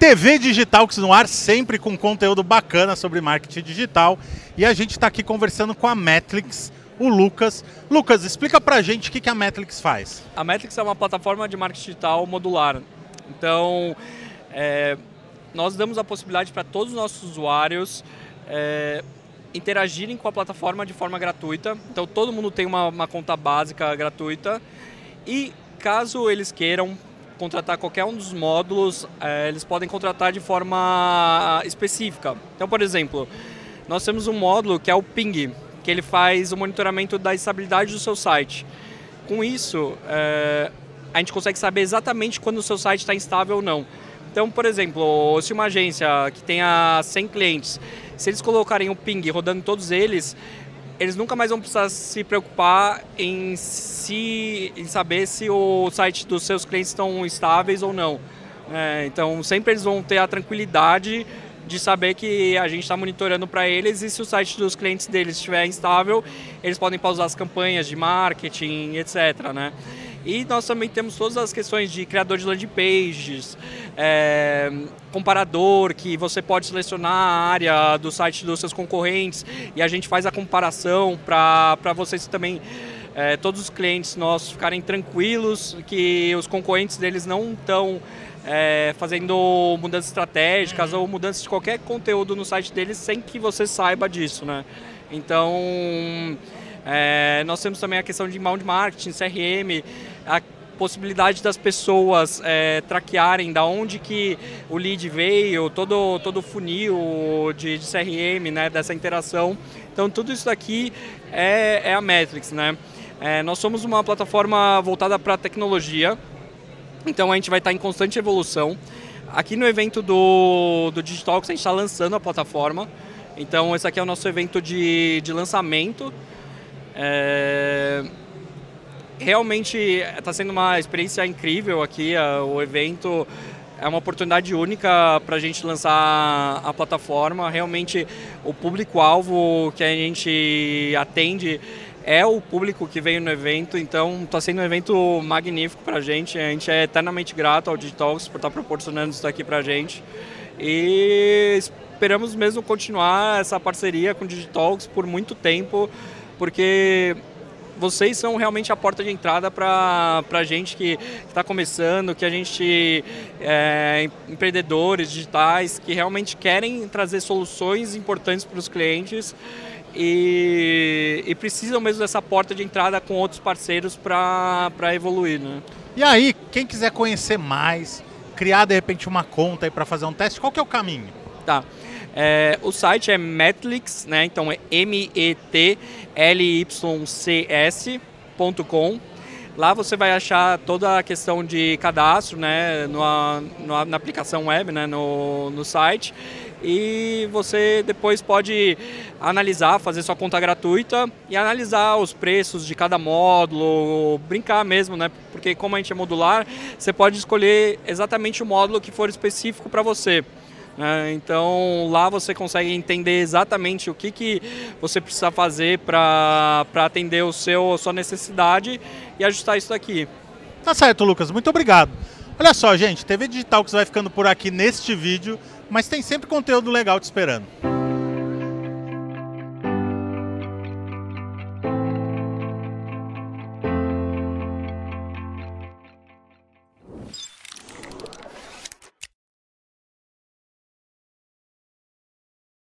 TV Digitalks no ar, sempre com conteúdo bacana sobre marketing digital. E a gente está aqui conversando com a Metlix, o Lucas. Lucas, explica pra gente o que a Metlix faz. A Metlix é uma plataforma de marketing digital modular. Então, nós damos a possibilidade para todos os nossos usuários interagirem com a plataforma de forma gratuita. Então, todo mundo tem uma conta básica gratuita. E caso eles queiram contratar qualquer um dos módulos, eles podem contratar de forma específica. Então, por exemplo, nós temos um módulo que é o Ping, que ele faz o monitoramento da estabilidade do seu site. Com isso, a gente consegue saber exatamente quando o seu site está instável ou não. Então, por exemplo, se uma agência que tenha 100 clientes, se eles colocarem o Ping rodando todos eles nunca mais vão precisar se preocupar em saber se o site dos seus clientes estão estáveis ou não. Então, sempre eles vão ter a tranquilidade de saber que a gente está monitorando para eles, e se o site dos clientes deles estiver instável, eles podem pausar as campanhas de marketing, etc. né? E nós também temos todas as questões de criador de landing pages, comparador, que você pode selecionar a área do site dos seus concorrentes e a gente faz a comparação para vocês também, todos os clientes nossos ficarem tranquilos que os concorrentes deles não estão fazendo mudanças estratégicas ou mudanças de qualquer conteúdo no site deles sem que você saiba disso, né? Então, nós temos também a questão de inbound marketing, CRM, a possibilidade das pessoas traquearem da onde que o lead veio, todo o funil de CRM, né, dessa interação. Então, tudo isso daqui é a Metlix, né? Nós somos uma plataforma voltada para a tecnologia, então a gente vai estar em constante evolução. Aqui no evento do Digitalks a gente está lançando a plataforma, então esse aqui é o nosso evento de lançamento. Realmente está sendo uma experiência incrível aqui, o evento é uma oportunidade única para a gente lançar a plataforma. Realmente o público-alvo que a gente atende é o público que veio no evento, então está sendo um evento magnífico para a gente é eternamente grato ao Digitalks por estar proporcionando isso aqui para a gente, e esperamos mesmo continuar essa parceria com o Digitalks por muito tempo, porque vocês são realmente a porta de entrada para a gente que está começando, que a gente empreendedores digitais que realmente querem trazer soluções importantes para os clientes e precisam mesmo dessa porta de entrada com outros parceiros para evoluir, né? E aí, quem quiser conhecer mais, criar de repente uma conta aí para fazer um teste, qual que é o caminho? Tá. O site é Metlix, né? Então é metlycs.com. Lá você vai achar toda a questão de cadastro, né? Na aplicação web, né? No site. E você depois pode analisar, fazer sua conta gratuita e analisar os preços de cada módulo, brincar mesmo, né? Porque como a gente é modular, você pode escolher exatamente o módulo que for específico para você. Então lá você consegue entender exatamente o que você precisa fazer para atender a sua necessidade e ajustar isso daqui. Tá certo, Lucas, muito obrigado. Olha só, gente, TV Digitalks vai ficando por aqui neste vídeo, mas tem sempre conteúdo legal te esperando.